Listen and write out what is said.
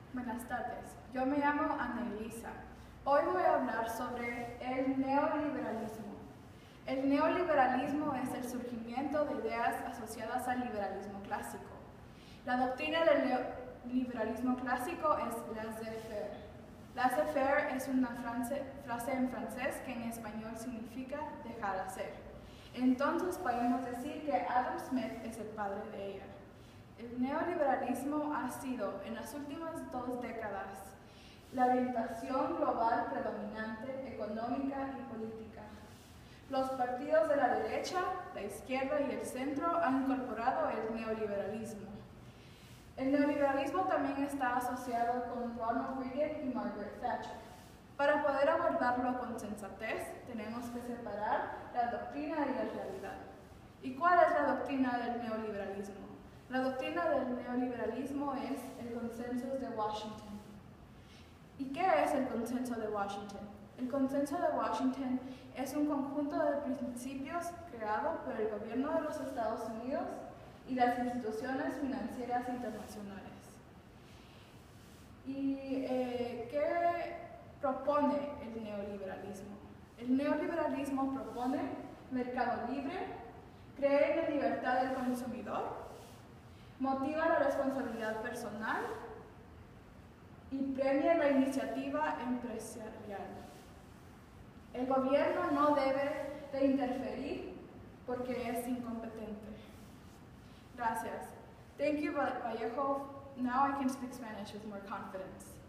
Buenas tardes, yo me llamo Ana Elisa. Hoy voy a hablar sobre el neoliberalismo. El neoliberalismo es el surgimiento de ideas asociadas al liberalismo clásico. La doctrina del neoliberalismo clásico es laissez-faire. Laissez-faire es una frase en francés que en español significa dejar hacer. Entonces podemos decir que Adam Smith es el padre de ella. El neoliberalismo ha sido, en las últimas 2 décadas, la orientación global predominante económica y política. Los partidos de la derecha, la izquierda y el centro han incorporado el neoliberalismo. El neoliberalismo también está asociado con Ronald Reagan y Margaret Thatcher. Para poder abordarlo con sensatez, tenemos que separar la doctrina y la realidad. ¿Y cuál es la doctrina del neoliberalismo? La doctrina del neoliberalismo es el consenso de Washington. ¿Y qué es el consenso de Washington? El consenso de Washington es un conjunto de principios creado por el gobierno de los Estados Unidos y las instituciones financieras internacionales. ¿Y qué propone el neoliberalismo? El neoliberalismo propone mercado libre, cree en la libertad del consumidor, motiva la responsabilidad personal y premia la iniciativa empresarial. El gobierno no debe de interferir porque es incompetente. Gracias. Thank you, Vallejo. Now I can speak Spanish with more confidence.